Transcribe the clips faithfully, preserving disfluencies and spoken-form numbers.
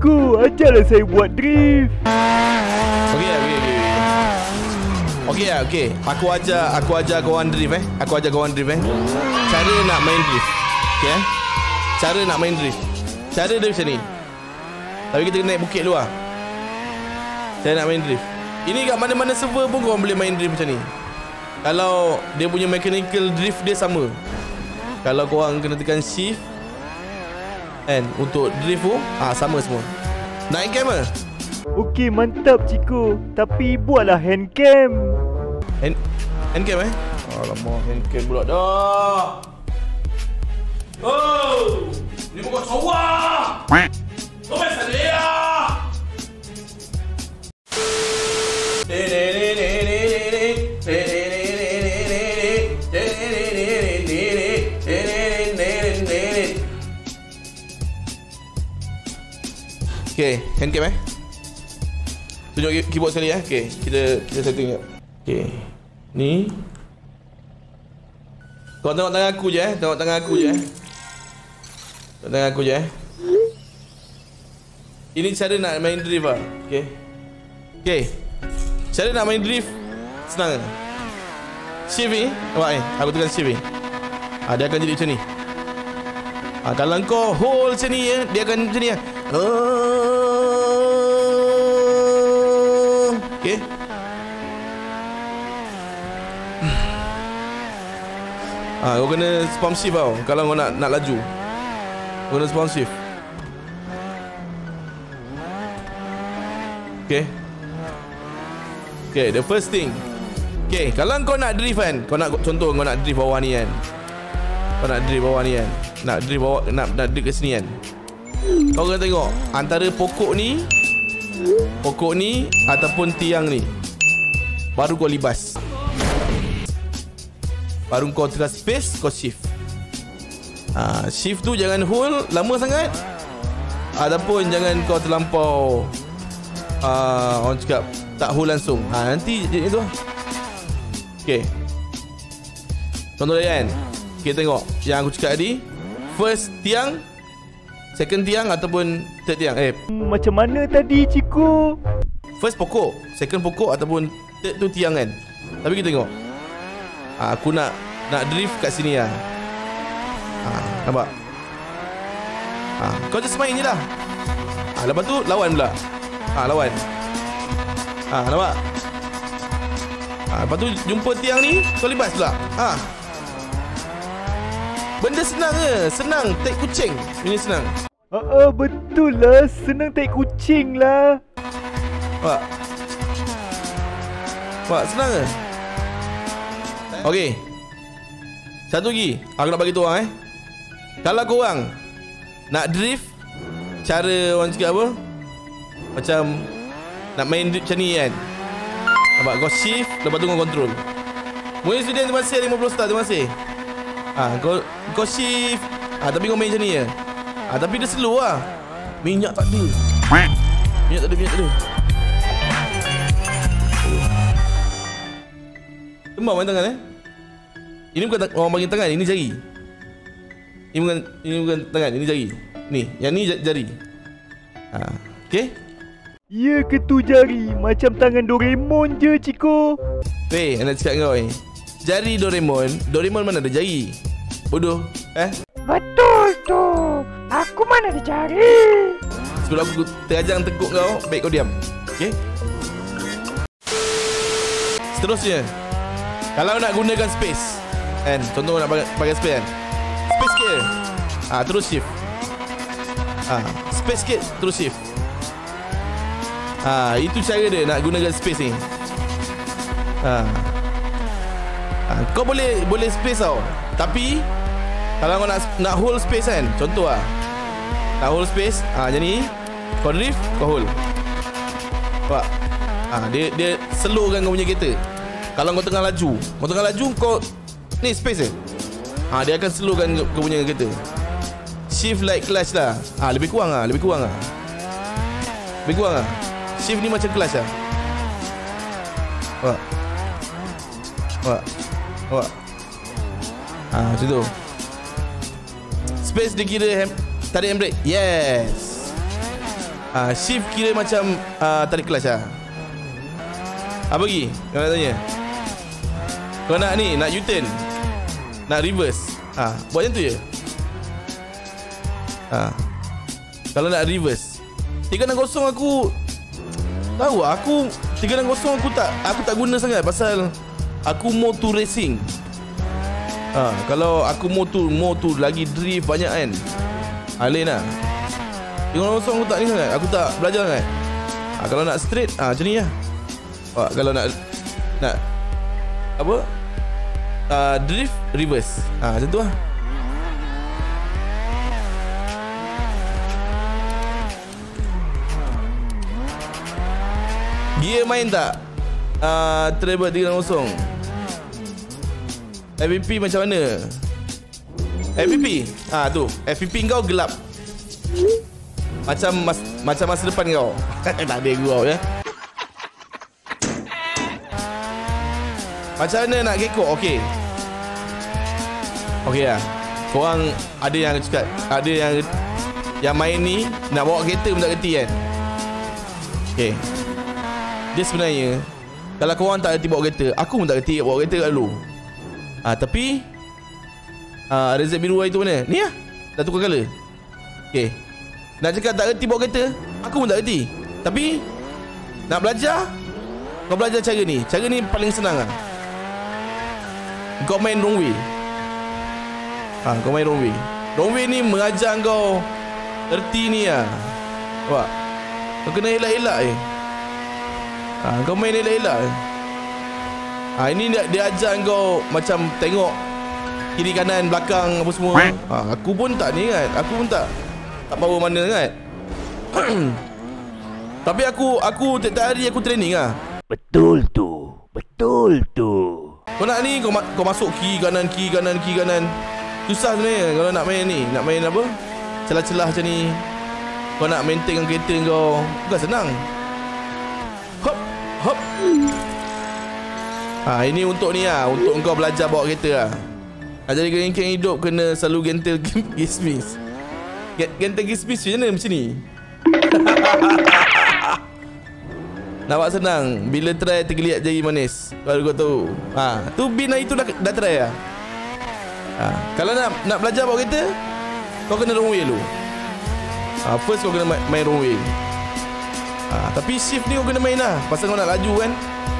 Cikgu, ajarlah saya buat drift. Okey, okey, okey. Okey ya, okey. Aku ajar, aku ajar kawan drift eh. Aku ajar kawan drift eh. Cara nak main drift. Okey eh. Cara nak main drift. Cara dia macam ni. Tapi kita kena naik bukit dulu lah. Cara nak main drift. Ini kat mana-mana server pun korang boleh main drift macam ni. Kalau dia punya mechanical drift dia sama. Kalau korang kena tekan shift kan untuk drift tu, ah sama semua. Nak handcam ke? Okey, mantap cikgu. Tapi buatlah handcam. Hand handcam eh? Alamak, handcam pula dah. Oh! Ni bukan sawah. Kau main sadia. Okay, handcam eh. Tunjuk keyboard sekali eh. Okay, kita kita setting jap. Okay, ni. Kau tengok tangan aku je eh. Tengok tangan aku je eh. Tengok tangan aku je eh. Ini cara nak main drift lah. Okay. Okay. Cara nak main drift senang. Shift ni. Nampak ni? Aku tekan shift ni. Ha, dia akan jadi macam ni. Ha, kalau kau hold macam ni ya, dia akan macam ni ya. Okay. Ha, kau kena spam shift tau. Kalau kau nak nak laju, kau kena spam shift. Okay. Okay, the first thing. Okay, kalau kau nak drift kan, kau nak contoh kau nak drift bawah ni kan. Kau nak drift bawah ni kan. Nak drift bawah, nak nak drift ke sini kan. Kau kena tengok antara pokok ni, pokok ni ataupun tiang ni. Baru kau libas. Baru kau tekan space, kau shift. Ha, shift tu jangan hold lama sangat. Ataupun jangan kau terlampau uh, orang cakap tak hold langsung. Ha, nanti jadi tu. Okay. Contoh dia kan. Okay, tengok yang aku cakap tadi. First tiang, second tiang ataupun third tiang. Eh, macam mana tadi cikgu? first pokok, second pokok ataupun third tu tiang kan. Tapi kita tengok. Ha, aku nak nak drift kat sini lah. Ha, nampak? Ha, kau just main je lah. Ha, lepas tu lawan pula. Ha, lawan. Ha, nampak? Ha, lepas tu jumpa tiang ni, kau libas pula. Ha. Benda senang ke? Senang, take kucing. Ini senang. Ah, uh, uh, betul lah. Senang take kucing lah. Nampak? Nampak, senang ke? Okey. Satu lagi aku nak bagi tu orang eh. Kalau korang nak drift, cara orang cakap apa, macam nak main drift macam ni kan. Nampak, kau shift, lepas tu kau control. Mungkin student terima kasih lima puluh star, terima kasih. Ha, kau kau shift. Ha, tapi kau main macam ni je. Ha, tapi dia slow lah. Minyak tak ada. Minyak tak ada, minyak tak ada. Tembak main tangan eh. Ini bukan orang panggil tangan, ini jari. Ini bukan ini bukan tangan, ini jari. Ni, yang ni jari. Ha, okey? Ya, ketu jari macam tangan Doraemon je cikgu. Weh, nak cakap kau ni. Jari Doraemon, Doraemon mana ada jari? Bodoh, eh? Betul tu. Aku mana ada jari. Sebelum aku terajang tekuk kau, baik kau diam. Okey? Seterusnya, kalau nak gunakan space kan, contoh nak pakai, pakai space kan, space sikit. Ah, ha, terus shift. Ah, ha, space sikit, terus shift. Ah, ha, itu cara dia nak gunakan space ni. Ah. Ha, kau boleh boleh space tau. Tapi kalau kau nak nak hold space kan, contoh ah. Nak hold space, ah ha, macam ni. Kau drift, kau hold. Nampak? Ah, ha, dia dia slowkan kau punya kereta. Kalau kau tengah laju, kau tengah laju kau ni space je. Ah, ha, dia akan slowkan kau punya kereta. Shift like clutch lah. Ah, ha, lebih kurang ah, lebih kurang ah. Lebih kurang ah. Shift ni macam clutch lah. Nampak? Nampak? Nampak? Ah, macam tu. Space dia kira ham, tarik handbrake. Yes. Ah, shift kira macam uh, tarik clutch lah. Apa lagi? Kau nak tanya? Kau nak ni, nak U-turn, nak reverse. Ah, buat macam tu je. Ah. Kalau nak reverse tiga enam kosong aku tahu aku tiga enam kosong aku tak aku tak guna sangat pasal aku more to racing. Ha, kalau aku more to more to lagi drift banyak kan. Ha, lain lah. tiga enam kosong aku tak ni sangat. Aku tak belajar sangat. Ha, kalau nak straight ha, macam ni lah. Ha, kalau nak nak apa? Uh, drift reverse. Ha, macam tu lah. Gear main tak? Uh, Treble tiga enam kosong F P P macam mana? F P P? Ah tu, F P P kau gelap. Macam mas, macam masa depan kau. Tak ada gurau ya. Macam mana nak gekok? Okey. Okey lah. Korang ada yang cakap, ada yang yang main ni nak bawa kereta pun tak kerti kan? Okey. Dia sebenarnya kalau korang tak kerti bawa kereta, aku pun tak kerti bawa kereta kat dulu. Ah, tapi ah, Rezek biru itu mana? Ni lah. Dah tukar colour. Okay. Nak cakap tak kerti bawa kereta, aku pun tak kerti. Tapi nak belajar, kau belajar cara ni. Cara ni paling senang lah. Kau main wrong way. Ah, kau main wrong way. Wrong way ni mengajar kau erti ni lah. Nampak? Kau kena elak-elak je. Ha, kau main elak-elak. Ha, ini dia, dia ajar kau macam tengok kiri kanan belakang apa semua. Ha, aku pun tak ni kan. Aku pun tak tak power mana kan. Tapi aku aku tiap-tiap hari aku training lah. Betul tu. Betul tu. Kau nak ni kau, kau masuk kiri kanan kiri kanan kiri kanan. Susah sebenarnya kalau nak main ni. Nak main apa? Celah-celah macam ni. Kau nak maintain kereta kau bukan senang. Hop hop. Ha, ini untuk ni lah. Untuk kau belajar bawa kereta lah. Nak jadi gengkel hidup kena selalu gentle gismis. Gentle gismis macam mana macam ni? Nampak senang. Bila try tergeliat jari manis. Baru kau tahu. Ha, tu bin hari tu dah, dah try lah. Ha, kalau nak nak belajar bawa kereta, kau kena wrong way dulu. Ha, first kau kena main, main wrong way. Ha, tapi shift ni kau kena main lah. Pasal kau nak laju kan.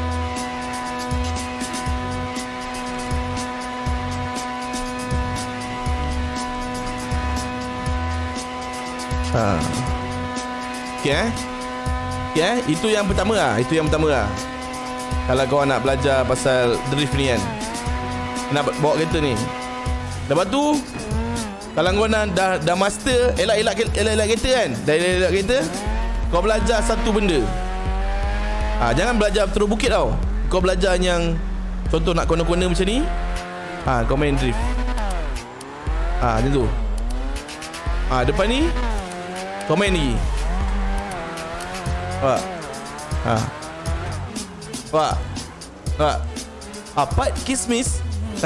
Ha. Okay eh Okay eh Itu yang pertama lah. Itu yang pertama lah. Kalau kau nak belajar pasal drift ni kan, nak bawa kereta ni. Lepas tu kalau kau nak dah, dah master elak-elak elak-elak kereta kan, dah elak-elak kereta, kau belajar satu benda. Ha, jangan belajar terus bukit tau. Kau belajar yang contoh nak kona-kona macam ni. Ha, kau main drift. Ha, macam tu. Ha, depan ni kau main ni. Nampak? Ha. Nampak? Nampak? Apa kismis?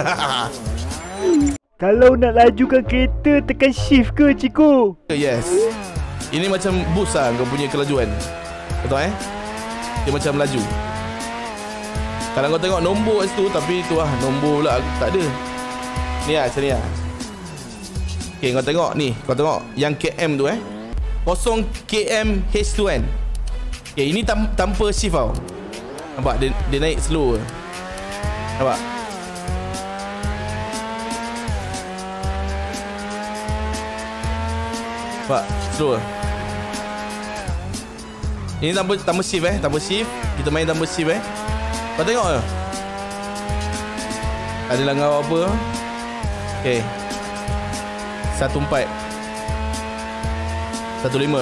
Kalau nak lajukan kereta, tekan shift ke, Ciko? Yes. Ini macam boost lah kau punya kelajuan. Betul eh? Dia macam laju. Kalau kau tengok nombor kat situ, tapi tu lah, nombor pula tak ada. Ni lah, macam ni lah. Okay, kau tengok ni. Kau tengok yang K M tu eh, kosong K M H tu kan. Okay, ini tam, tanpa shift tau. Nampak? Dia, dia naik slow. Nampak? Nampak? Slow. Ini tanpa, tanpa shift eh. Tanpa shift. Kita main tanpa shift eh. Kau tengok ke? Ada langgar apa? Okay. Satu empat. Satu lima.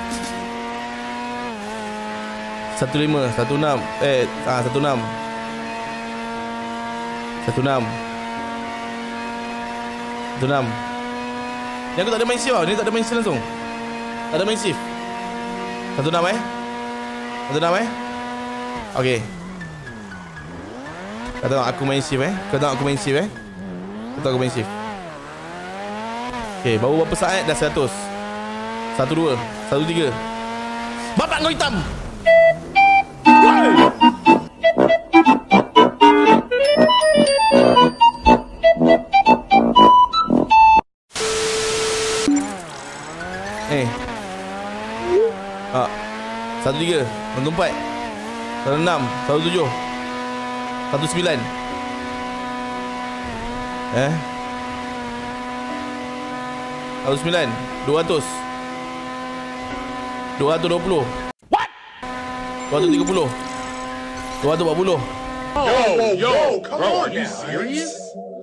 Satu lima. Satu enam. Eh, ah satu enam. Satu enam. Satu enam. Ni aku tak ada main shift tau. Ni tak ada main shift langsung. Tak ada main shift. Satu enam eh. Satu enam eh. Okay. Kau tengok aku main shift eh. Kau tengok aku main shift eh. Kau tengok aku main shift. Okay, baru berapa saat dah seratus. Satu dua. Satu tiga. Bapak kau hitam. Eh. Ah. Satu tiga, satu empat, satu enam, satu tujuh, satu sembilan. Eh. Satu sembilan, dua ratus, dua ratus dua puluh. What? Dua ratus tiga puluh, dua ratus empat puluh. Yo, yo, come on, are you serious?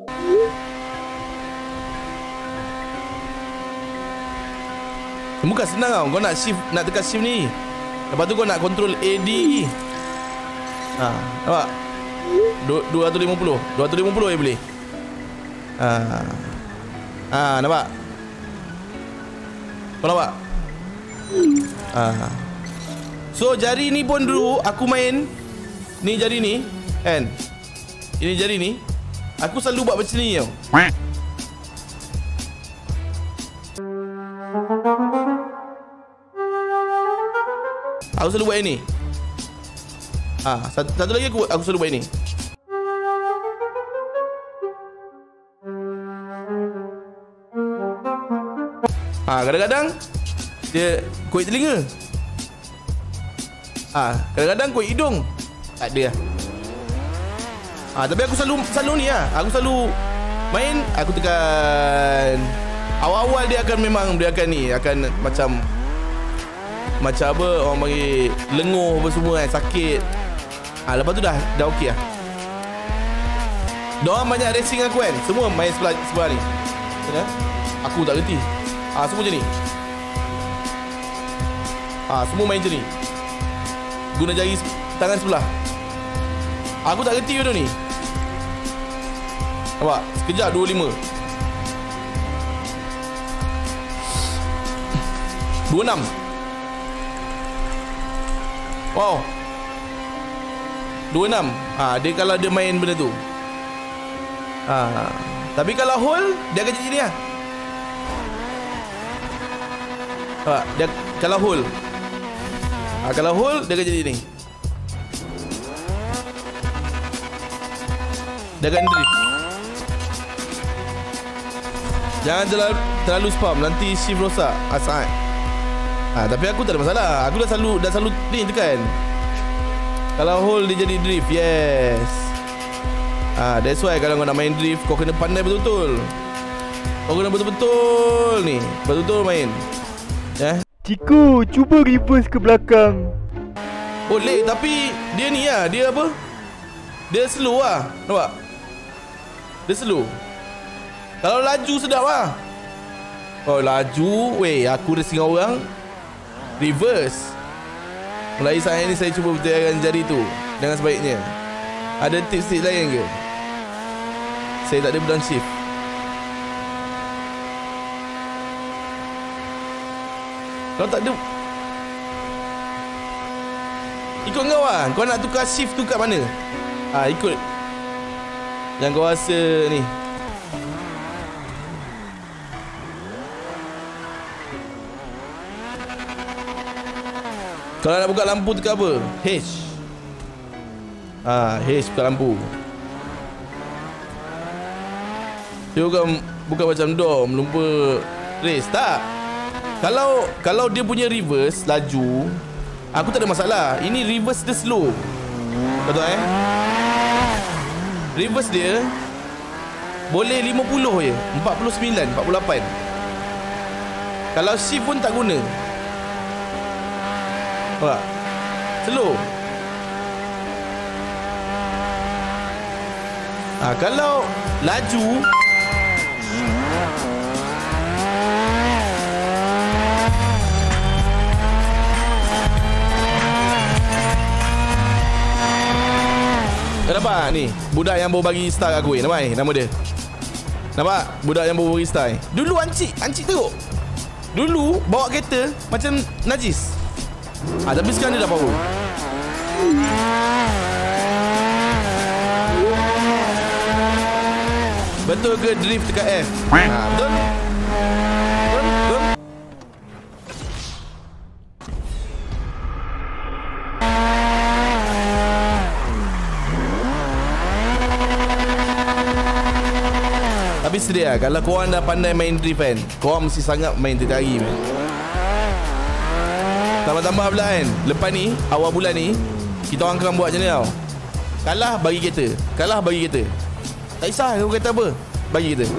Bukan senang tau. Kau nak shift, nak tekan shift ni. Lepas tu kau nak control A D lagi. Ha, nampak? dua ratus lima puluh, dua ratus lima puluh je boleh. Ha. Ha, nampak? Kau nampak? Ha. So jari ni pun dulu aku main. Ni jari ni kan. Ini jari ni aku selalu buat macam ni tau. Aku selalu buat ini. Ah, satu, satu lagi aku aku selalu buat ini. Ah, kadang-kadang dia kuit telinga. Ah, kadang-kadang kuit hidung. Tak ada lah. Ah, tapi aku selalu selalu ni lah. Aku selalu main, aku tekan. Awal-awal dia akan memang dia akan ni, akan macam macam apa orang panggil lenguh apa semua kan, sakit. Ah, lepas tu dah dah okey lah. Diorang banyak racing aku kan, semua main sebelah sebelah ni. Ya? Aku tak reti. Ah, semua macam ni. Ah, semua main macam ni. Guna jari tangan sebelah. Aku tak reti benda ni. Nampak? Sekejap dua puluh lima. dua puluh enam. Wow. dua puluh enam. Ha, dia kalau dia main benda tu. Ha, tapi kalau hold dia akan jadi ni lah. Ha, dia kalau hold. Ha, kalau hold dia akan jadi ni. Dia akan drift. Jangan terlalu, terlalu spam, nanti shift rosak. Asal. Ha, tapi aku tak ada masalah. Aku dah selalu dah selalu ni tekan. Kalau hold dia jadi drift. Yes. Ah, that's why kalau kau nak main drift kau kena pandai betul-betul. Kau kena betul-betul ni. Betul-betul main. Ya. Ciku, cuba reverse ke belakang. Boleh, tapi dia ni lah, dia apa? Dia slow lah. Nampak? Dia slow. Kalau laju sedap lah. Oh, laju. Weh, aku racing orang. Reverse. Mulai saat ini saya cuba bertiagaan jari tu dengan sebaiknya. Ada tips-tips lain ke? Saya tak ada downshift. Kalau tak ada, ikut kau lah. Kau nak tukar shift tu kat mana? Ah, ikut yang kau rasa ni. Kalau nak buka lampu tekan apa? H. Ah, H buka lampu. Dia bukan, bukan macam dom, lupa race. Tak. Kalau kalau dia punya reverse laju, aku tak ada masalah. Ini reverse dia slow. Betul eh? Reverse dia boleh lima puluh je, empat puluh sembilan, empat puluh lapan. Kalau shift pun tak guna. Nampak? Slow. Ah, kalau laju nampak ni budak yang baru bagi star kat aku ni. Nampak ni nama dia. Nampak budak yang baru bagi star ni. Dulu ancik, ancik teruk. Dulu bawa kereta macam najis. Ah, tapi sekarang dia dah power. Betul ke drift dekat F? Ha, betul? Betul? Betul? yesterday lah. Kalau korang dah pandai main drift kan, korang mesti sangat main tiap hari man. Tambah-tambah pula kan, lepas ni, awal bulan ni, kita orang akan buat macam ni tau. Kalah bagi kereta, kalah bagi kereta. Tak kisah kau kata apa, bagi kereta.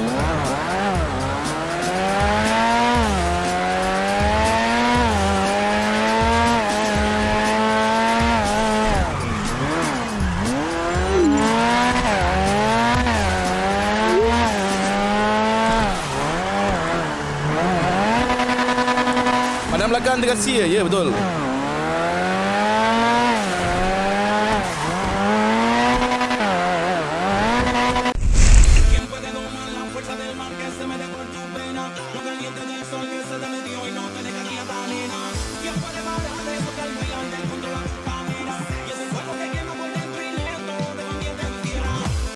Pandang belakang terkasih ya, ya betul.